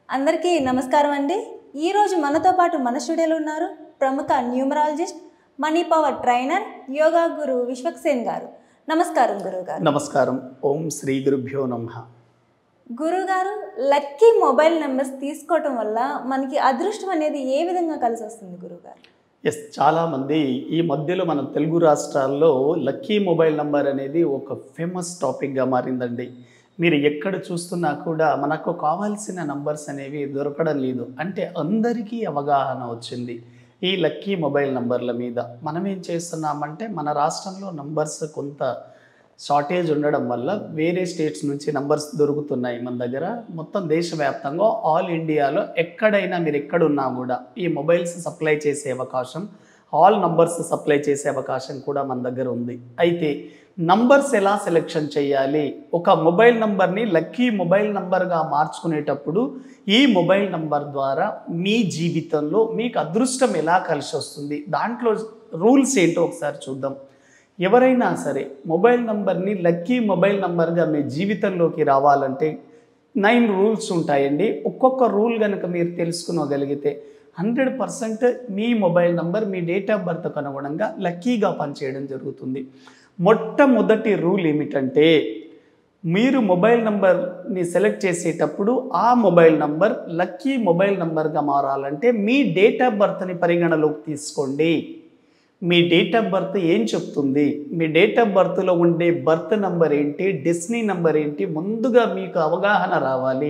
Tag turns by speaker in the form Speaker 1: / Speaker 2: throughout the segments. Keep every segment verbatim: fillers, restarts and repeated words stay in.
Speaker 1: అందరికీ నమస్కారం అండి. ఈ రోజు మనతో పాటు మన స్టూడియోలో ఉన్నారు ప్రముఖ numerologist, money power trainer, yoga guru Vishwaksen గారు. నమస్కారం గురుగారు.
Speaker 2: నమస్కారం. ఓం శ్రీ గురుభ్యో నమః.
Speaker 1: గురుగారు, లక్కీ మొబైల్ నెంబర్స్ తీసుకోవటం వల్ల మనకి అదృష్టం అనేది ఏ విధంగా కలిసి వస్తుంది గురుగారు?
Speaker 2: ఎస్, చాలామంది ఈ మధ్యలో మన తెలుగు రాష్ట్రాల్లో లక్కీ మొబైల్ నంబర్ అనేది ఒక ఫేమస్ టాపిక్గా మారిందండి. మీరు ఎక్కడ చూస్తున్నా కూడా మనకు కావాల్సిన నంబర్స్ అనేవి దొరకడం లేదు. అంటే అందరికీ అవగాహన వచ్చింది ఈ లక్కీ మొబైల్ నంబర్ల మీద. మనం ఏం చేస్తున్నామంటే మన రాష్ట్రంలో నంబర్స్ కొంత షార్టేజ్ ఉండడం వల్ల వేరే స్టేట్స్ నుంచి నంబర్స్ దొరుకుతున్నాయి మన దగ్గర. మొత్తం దేశవ్యాప్తంగా ఆల్ ఇండియాలో ఎక్కడైనా మీరు ఎక్కడున్నా కూడా ఈ మొబైల్స్ సప్లై చేసే అవకాశం, ఆల్ నంబర్స్ సప్లై చేసే అవకాశం కూడా మన దగ్గర ఉంది. అయితే నంబర్స్ ఎలా సెలెక్షన్ చేయాలి? ఒక మొబైల్ నంబర్ని లక్కీ మొబైల్ నంబర్గా మార్చుకునేటప్పుడు ఈ మొబైల్ నంబర్ ద్వారా మీ జీవితంలో మీకు అదృష్టం ఎలా కలిసి వస్తుంది, దాంట్లో రూల్స్ ఏంటో ఒకసారి చూద్దాం. ఎవరైనా సరే మొబైల్ నంబర్ని లక్కీ మొబైల్ నంబర్గా మీ జీవితంలోకి రావాలంటే నైన్ రూల్స్ ఉంటాయండి. ఒక్కొక్క రూల్ కనుక మీరు తెలుసుకోగలిగితే హండ్రెడ్ పర్సెంట్ మీ మొబైల్ నంబర్ మీ డేట్ ఆఫ్ బర్త్కు అనుగుణంగా లక్కీగా పనిచేయడం జరుగుతుంది. మొట్టమొదటి రూల్ ఏమిటంటే, మీరు మొబైల్ నంబర్ని సెలెక్ట్ చేసేటప్పుడు ఆ మొబైల్ నంబర్ లక్కీ మొబైల్ నంబర్గా మారాలంటే మీ డేట్ ఆఫ్ బర్త్ని పరిగణలోకి తీసుకోండి. మీ డేట్ ఆఫ్ బర్త్ ఏం చెప్తుంది, మీ డేట్ ఆఫ్ బర్త్లో ఉండే బర్త్ నంబర్ ఏంటి, డెస్టినీ నంబర్ ఏంటి, ముందుగా మీకు అవగాహన రావాలి.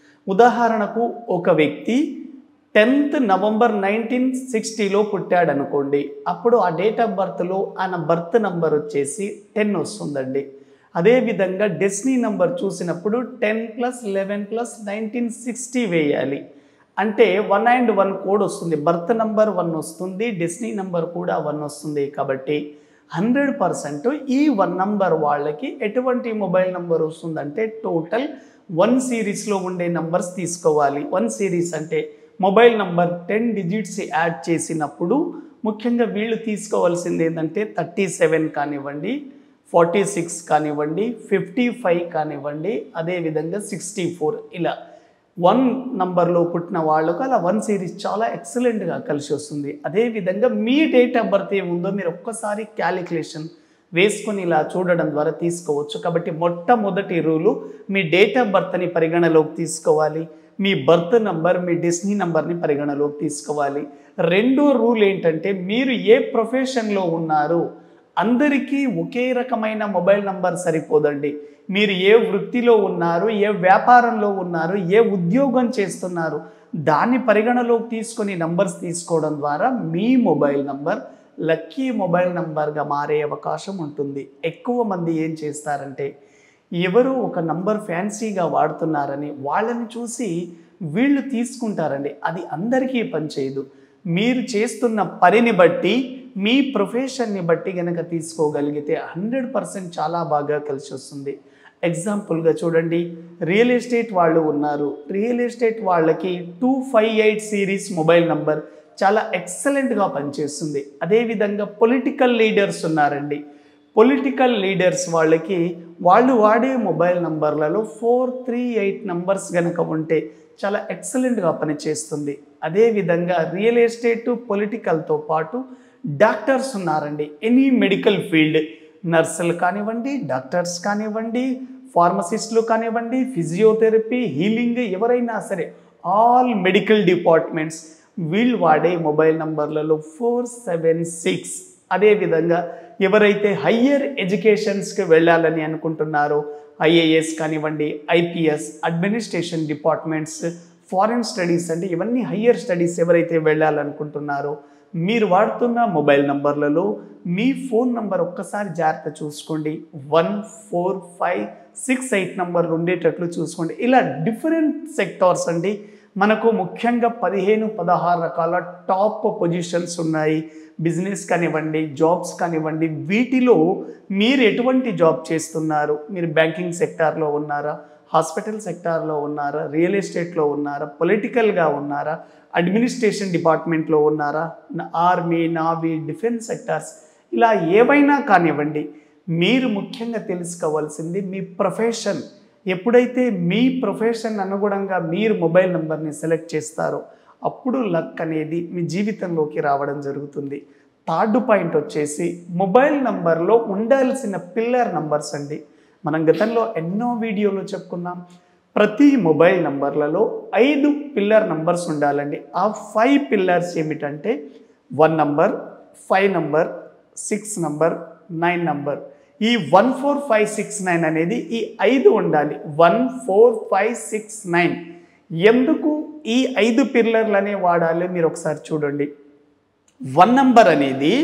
Speaker 2: ఉదాహరణకు ఒక వ్యక్తి టెన్త్ నవంబర్ నైన్టీన్ సిక్స్టీలో పుట్టాడు అనుకోండి. అప్పుడు ఆ డేట్ ఆఫ్ బర్త్లో ఆయన బర్త్ నంబర్ వచ్చేసి టెన్ వస్తుందండి. అదేవిధంగా డెస్టినీ నంబర్ చూసినప్పుడు ten plus eleven plus nineteen sixty వేయాలి. అంటే వన్ అండ్ వన్ కోడ్ వస్తుంది. బర్త్ నంబర్ వన్ వస్తుంది, డెస్టినీ నంబర్ కూడా వన్ వస్తుంది. కాబట్టి హండ్రెడ్ పర్సెంట్ ఈ వన్ నంబర్ వాళ్ళకి ఎటువంటి మొబైల్ నంబర్ వస్తుందంటే టోటల్ వన్ సిరీస్లో ఉండే నంబర్స్ తీసుకోవాలి. వన్ సిరీస్ అంటే mobile number ten digits add చేసినప్పుడు ముఖ్యంగా వీళ్ళు తీసుకోవాల్సింది ఏంటంటే థర్టీ సెవెన్ కానివ్వండి, ఫార్టీ సిక్స్ కానివ్వండి, ఫిఫ్టీ ఫైవ్ కానివ్వండి, అదేవిధంగా సిక్స్టీ ఫోర్, ఇలా వన్ నంబర్లో పుట్టిన వాళ్ళకు అలా వన్ సిరీస్ చాలా ఎక్సలెంట్గా కలిసి వస్తుంది. అదేవిధంగా మీ డేట్ ఆఫ్ బర్త్ ఏముందో మీరు ఒక్కసారి క్యాలిక్యులేషన్ వేసుకొని ఇలా చూడడం ద్వారా తీసుకోవచ్చు. కాబట్టి మొట్టమొదటి రూలు మీ డేట్ ఆఫ్ బర్త్ని పరిగణలోకి తీసుకోవాలి. మీ బర్త్ నంబర్, మీ డెస్టినీ నంబర్ని పరిగణలోకి తీసుకోవాలి. రెండో రూల్ ఏంటంటే, మీరు ఏ ప్రొఫెషన్లో ఉన్నారు, అందరికీ ఒకే రకమైన మొబైల్ నంబర్ సరిపోదండి. మీరు ఏ వృత్తిలో ఉన్నారు, ఏ వ్యాపారంలో ఉన్నారు, ఏ ఉద్యోగం చేస్తున్నారు, దాన్ని పరిగణలోకి తీసుకొని నంబర్స్ తీసుకోవడం ద్వారా మీ మొబైల్ నంబర్ లక్కీ మొబైల్ నంబర్గా మారే అవకాశం ఉంటుంది. ఎక్కువ మంది ఏం చేస్తారంటే, ఎవరు ఒక నంబర్ ఫ్యాన్సీగా వాడుతున్నారని వాళ్ళని చూసి వీళ్ళు తీసుకుంటారండి. అది అందరికీ పనిచేయదు. మీరు చేస్తున్న పనిని బట్టి, మీ ప్రొఫెషన్ని బట్టి కనుక తీసుకోగలిగితే హండ్రెడ్ పర్సెంట్ చాలా బాగా కలిసి వస్తుంది. ఎగ్జాంపుల్గా చూడండి, రియల్ ఎస్టేట్ వాళ్ళు ఉన్నారు. రియల్ ఎస్టేట్ వాళ్ళకి two five eight series mobile number చాలా ఎక్సలెంట్గా పనిచేస్తుంది. అదేవిధంగా పొలిటికల్ లీడర్స్ ఉన్నారండి. పొలిటికల్ లీడర్స్ వాళ్ళకి వాళ్ళు వాడే మొబైల్ నంబర్లలో ఫోర్ త్రీ ఎయిట్ నంబర్స్ కనుక ఉంటే చాలా ఎక్సలెంట్గా పనిచేస్తుంది. అదేవిధంగా రియల్ ఎస్టేట్, పొలిటికల్తో పాటు డాక్టర్స్ ఉన్నారండి. ఎనీ మెడికల్ ఫీల్డ్, నర్సులు కానివ్వండి, డాక్టర్స్ కానివ్వండి, ఫార్మసిస్టులు కానివ్వండి, ఫిజియోథెరపీ, హీలింగ్, ఎవరైనా సరే ఆల్ మెడికల్ డిపార్ట్మెంట్స్ వీళ్ళు వాడే మొబైల్ నంబర్లలో ఫోర్ సెవెన్ సిక్స్. అదేవిధంగా ఎవరైతే హయ్యర్ ఎడ్యుకేషన్స్కి వెళ్ళాలని అనుకుంటున్నారో, ఐఏఎస్ కానివ్వండి, IPS, administration departments, foreign studies అంటే ఇవన్నీ హయ్యర్ స్టడీస్ ఎవరైతే వెళ్ళాలనుకుంటున్నారో మీరు వాడుతున్న మొబైల్ నంబర్లలో మీ ఫోన్ నంబర్ ఒక్కసారి జాగ్రత్త చూసుకోండి. One four five six eight నంబర్లు ఉండేటట్లు చూసుకోండి. ఇలా డిఫరెంట్ సెక్టార్స్ అండి. మనకు ముఖ్యంగా పదిహేను పదహారు రకాల టాప్ పొజిషన్స్ ఉన్నాయి. బిజినెస్ కానివ్వండి, జాబ్స్ కానివ్వండి, వీటిలో మీరు ఎటువంటి జాబ్ చేస్తున్నారు, మీరు బ్యాంకింగ్ సెక్టార్లో ఉన్నారా, హాస్పిటల్ సెక్టార్లో ఉన్నారా, రియల్ ఎస్టేట్లో ఉన్నారా, పొలిటికల్గా ఉన్నారా, అడ్మినిస్ట్రేషన్ డిపార్ట్మెంట్లో ఉన్నారా, ఆర్మీ, నావీ, డిఫెన్స్ సెక్టార్స్, ఇలా ఏవైనా కానివ్వండి, మీరు ముఖ్యంగా తెలుసుకోవాల్సింది మీ ప్రొఫెషన్ ఎప్పుడైతే మీ ప్రొఫెషన్ అనుగుణంగా మీరు మొబైల్ నెంబర్ని సెలెక్ట్ చేస్తారో అప్పుడు లక్ అనేది మీ జీవితంలోకి రావడం జరుగుతుంది. థర్డ్ పాయింట్ వచ్చేసి మొబైల్ నంబర్లో ఉండాల్సిన పిల్లర్ నంబర్స్ అండి. మనం గతంలో ఎన్నో వీడియోలో చెప్పుకున్నాం, ప్రతి మొబైల్ నంబర్లలో ఐదు పిల్లర్ నంబర్స్ ఉండాలండి. ఆ ఫైవ్ పిల్లర్స్ ఏమిటంటే one number, five number, six number, nine number. ఈ one four five six nine అనేది ఈ ఐదు ఉండాలి. One four five six nine ఎందుకు ఈ ఐదు పిల్లర్లనే వాడాలి మీరు ఒకసారి చూడండి. వన్ నంబర్ అనేది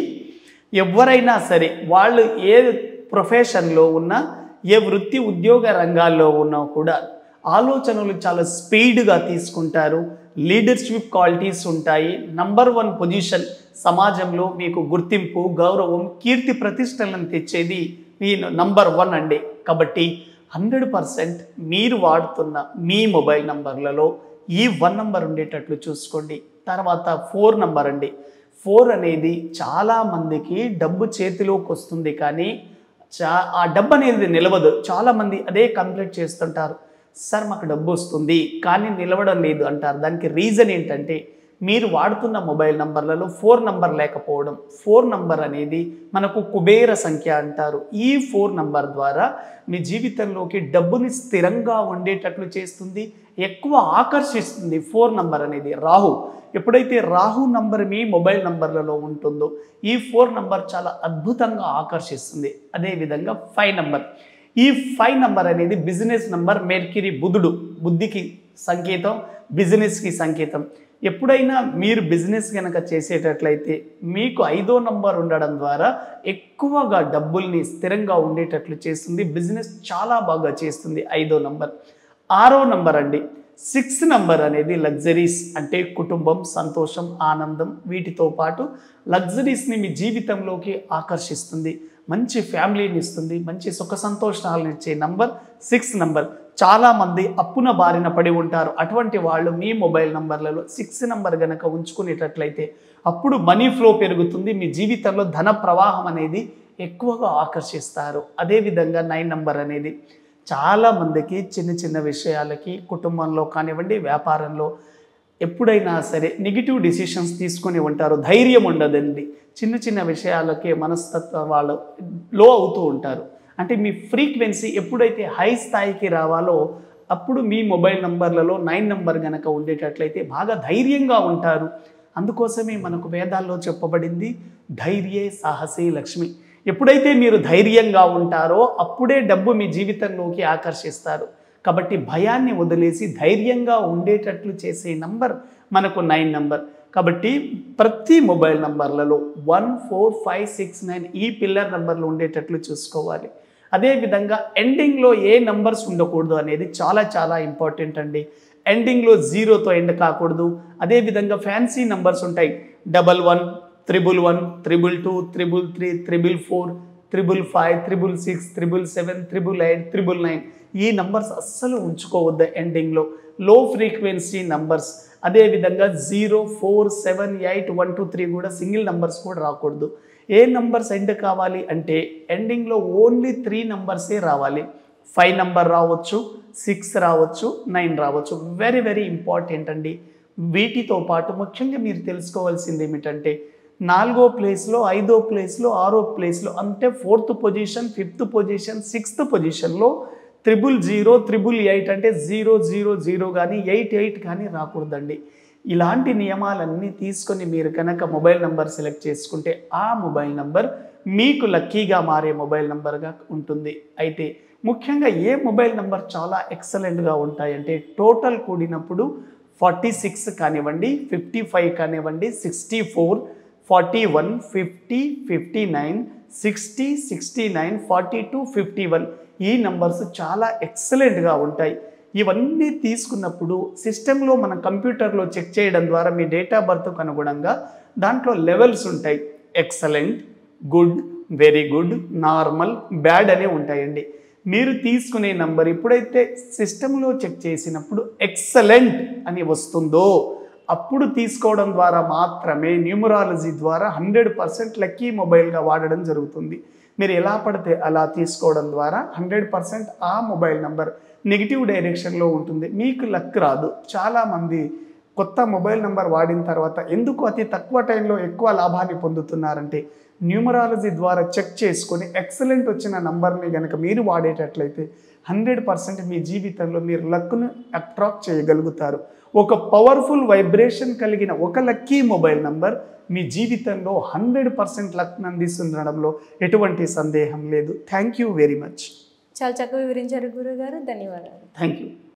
Speaker 2: ఎవరైనా సరే వాళ్ళు ఏ ప్రొఫెషన్లో ఉన్నా, ఏ వృత్తి ఉద్యోగ రంగాల్లో ఉన్నా కూడా ఆలోచనలు చాలా స్పీడ్గా తీసుకుంటారు. లీడర్షిప్ క్వాలిటీస్ ఉంటాయి. నంబర్ వన్ పొజిషన్, సమాజంలో మీకు గుర్తింపు, గౌరవం, కీర్తి ప్రతిష్టలను తెచ్చేది మీ నంబర్ వన్ అండి. కాబట్టి హండ్రెడ్ పర్సెంట్ మీరు వాడుతున్న మీ మొబైల్ నంబర్లలో ఈ వన్ నంబర్ ఉండేటట్లు చూసుకోండి. తర్వాత ఫోర్ నంబర్ అండి. ఫోర్ అనేది చాలామందికి డబ్బు చేతిలోకి వస్తుంది, కానీ చా ఆ డబ్బు అనేది నిలవదు. చాలామంది అదే కంప్లీట్ చేస్తుంటారు, సార్ మాకు డబ్బు వస్తుంది కానీ నిలవడం లేదు అంటారు. దానికి రీజన్ ఏంటంటే మీరు వాడుతున్న మొబైల్ నంబర్లలో ఫోర్ నంబర్ లేకపోవడం. ఫోర్ నంబర్ అనేది మనకు కుబేర సంఖ్య అంటారు. ఈ ఫోర్ నంబర్ ద్వారా మీ జీవితంలోకి డబ్బుని స్థిరంగా ఉండేటట్లు చేస్తుంది, ఎక్కువ ఆకర్షిస్తుంది. ఫోర్ నంబర్ అనేది రాహు. ఎప్పుడైతే రాహు నంబర్ మీ మొబైల్ నంబర్లలో ఉంటుందో ఈ ఫోర్ నంబర్ చాలా అద్భుతంగా ఆకర్షిస్తుంది. అదేవిధంగా ఫైవ్ నంబర్. ఈ ఫైవ్ నంబర్ అనేది బిజినెస్ నంబర్. మెర్క్యూరీ బుధుడు, బుద్ధికి సంకేతం, బిజినెస్కి సంకేతం. ఎప్పుడైనా మీరు బిజినెస్ కనుక చేసేటట్లయితే మీకు ఐదో నంబర్ ఉండడం ద్వారా ఎక్కువగా డబ్బుల్ని స్థిరంగా ఉండేటట్లు చేస్తుంది. బిజినెస్ చాలా బాగా చేస్తుంది ఐదో నంబర్. ఆరో నంబర్ అండి. సిక్స్ నంబర్ అనేది లగ్జరీస్, అంటే కుటుంబం, సంతోషం, ఆనందం, వీటితో పాటు లగ్జరీస్ని మీ జీవితంలోకి ఆకర్షిస్తుంది. మంచి ఫ్యామిలీని ఇస్తుంది, మంచి సుఖ సంతోషాలను ఇచ్చే నంబర్ సిక్స్ నంబర్. చాలామంది అప్పున బారిన పడి ఉంటారు. అటువంటి వాళ్ళు మీ మొబైల్ నంబర్లలో సిక్స్ నంబర్ కనుక ఉంచుకునేటట్లయితే అప్పుడు మనీ ఫ్లో పెరుగుతుంది, మీ జీవితంలో ధన ప్రవాహం అనేది ఎక్కువగా ఆకర్షిస్తారు. అదేవిధంగా నైన్ నంబర్ అనేది చాలామందికి చిన్న చిన్న విషయాలకి, కుటుంబంలో కానివ్వండి, వ్యాపారంలో ఎప్పుడైనా సరే నెగిటివ్ డిసిషన్స్ తీసుకొని ఉంటారు. ధైర్యం ఉండదండి. చిన్న చిన్న విషయాలకే మనస్తత్వం వాళ్ళు లో అవుతూ ఉంటారు. అంటే మీ ఫ్రీక్వెన్సీ ఎప్పుడైతే హై స్థాయికి రావాలో అప్పుడు మీ మొబైల్ నంబర్లలో నైన్ నంబర్ కనుక ఉండేటట్లయితే బాగా ధైర్యంగా ఉంటారు. అందుకోసమే మనకు వేదాల్లో చెప్పబడింది ధైర్యే సాహసే లక్ష్మి. ఎప్పుడైతే మీరు ధైర్యంగా ఉంటారో అప్పుడే డబ్బు మీ జీవితంలోకి ఆకర్షిస్తారు. కాబట్టి భయాన్ని వదిలేసి ధైర్యంగా ఉండేటట్లు చేసే నంబర్ మనకు నైన్ నంబర్. కాబట్టి ప్రతి మొబైల్ నంబర్లలో one four five six nine ఈ పిల్లర్ నంబర్లు ఉండేటట్లు చూసుకోవాలి. అదేవిధంగా ఎండింగ్లో ఏ నంబర్స్ ఉండకూడదు అనేది చాలా చాలా ఇంపార్టెంట్ అండి. ఎండింగ్లో జీరోతో ఎండ్ కాకూడదు. అదేవిధంగా ఫ్యాన్సీ నంబర్స్ ఉంటాయి. Double one, triple one, triple two, triple three, triple four, triple five, triple six, triple seven, triple eight, triple nine. ఈ నంబర్స్ అస్సలు ఉంచుకోవద్దు ఎండింగ్లో. Low frequency numbers. అదేవిధంగా zero, four, seven, eight, one, two, three కూడా single numbers కూడా రాకూడదు. ఏ numbers end కావాలి అంటే ఎండింగ్లో ఓన్లీ త్రీ నంబర్సే రావాలి. ఫైవ్ నంబర్ రావచ్చు, సిక్స్ రావచ్చు, నైన్ రావచ్చు. వెరీ వెరీ ఇంపార్టెంట్ అండి. వీటితో పాటు ముఖ్యంగా మీరు తెలుసుకోవాల్సింది ఏమిటంటే నాలుగో ప్లేస్లో, ఐదో ప్లేస్లో, ఆరో ప్లేస్లో, అంటే fourth position, fifth position, sixth పొజిషన్లో త్రిబుల్ జీరో, త్రిబుల్ ఎయిట్ అంటే జీరో జీరో జీరో కానీ ఎయిట్ ఎయిట్ కానీ రాకూడదండి. ఇలాంటి నియమాలన్నీ తీసుకొని మీరు కనుక మొబైల్ నెంబర్ సెలెక్ట్ చేసుకుంటే ఆ మొబైల్ నెంబర్ మీకు లక్కీగా మారే మొబైల్ నెంబర్గా ఉంటుంది. అయితే ముఖ్యంగా ఏ మొబైల్ నెంబర్ చాలా ఎక్సలెంట్గా ఉంటాయంటే టోటల్ కూడినప్పుడు ఫార్టీ సిక్స్ కానివ్వండి, ఫిఫ్టీ ఫైవ్ కానివ్వండి, sixty four, forty one, fifty, fifty nine, sixty, sixty nine, forty two, fifty one ఈ నంబర్స్ చాలా ఎక్సలెంట్గా ఉంటాయి. ఇవన్నీ తీసుకున్నప్పుడు సిస్టంలో మన కంప్యూటర్లో చెక్ చేయడం ద్వారా మీ డేట్ ఆఫ్ బర్త్కు అనుగుణంగా దాంట్లో లెవెల్స్ ఉంటాయి. Excellent, good, very good, normal, bad అనే ఉంటాయండి. మీరు తీసుకునే నంబర్ ఎప్పుడైతే సిస్టంలో చెక్ చేసినప్పుడు ఎక్సలెంట్ అని వస్తుందో అప్పుడు తీసుకోవడం ద్వారా మాత్రమే న్యూమరాలజీ ద్వారా హండ్రెడ్ పర్సెంట్ లక్కీ మొబైల్గా వాడడం జరుగుతుంది. మీరు ఎలా పడితే అలా తీసుకోవడం ద్వారా హండ్రెడ్ పర్సెంట్ ఆ మొబైల్ నంబర్ నెగిటివ్ డైరెక్షన్లో ఉంటుంది, మీకు లక్ రాదు. చాలామంది కొత్త మొబైల్ నంబర్ వాడిన తర్వాత ఎందుకు అతి తక్కువ టైంలో ఎక్కువ లాభాన్ని పొందుతున్నారంటే న్యూమరాలజీ ద్వారా చెక్ చేసుకొని ఎక్సలెంట్ వచ్చిన నంబర్ని కనుక మీరు వాడేటట్లయితే హండ్రెడ్ పర్సెంట్ మీ జీవితంలో మీరు లక్ను అట్రాక్ట్ చేయగలుగుతారు. ఒక పవర్ఫుల్ వైబ్రేషన్ కలిగిన ఒక లక్కీ మొబైల్ నంబర్ మీ జీవితంలో హండ్రెడ్ పర్సెంట్ లక్ను అందిస్తుండడంలో ఎటువంటి సందేహం లేదు. Thank you very much.
Speaker 1: చాలా చక్కగా వివరించారు గురుగారు, ధన్యవాదాలు.
Speaker 2: Thank you.